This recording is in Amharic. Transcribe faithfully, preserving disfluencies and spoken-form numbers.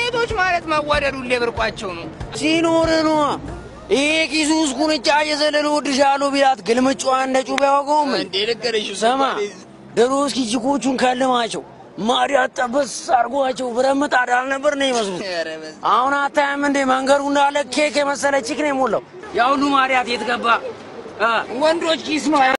ሴቶች ማለት ማዋደዱ ለብርቋቸው ነው ሲኖር ነው ይሄ ኪሱስ ኩንጫ የዘለለ ወድሻሉ ቢላት ግልምጫው እንደ ጩቤ ያወቀውም እንዴ ልከረሽ ሰማ ደሮስ ኪጂኮቹን ካልማቸው ማሪያ ጠበስ አርጓቸው ብረምጣ ዳል ነበር ነው ይመስሉት አሁን አታያም እንደ መንገሩ እንዳለ ኬክ የመሰለ ቺክ ነው ሞላው ያው ሁሉ ማሪያት የትገባ ወንዶች ኪስ ነው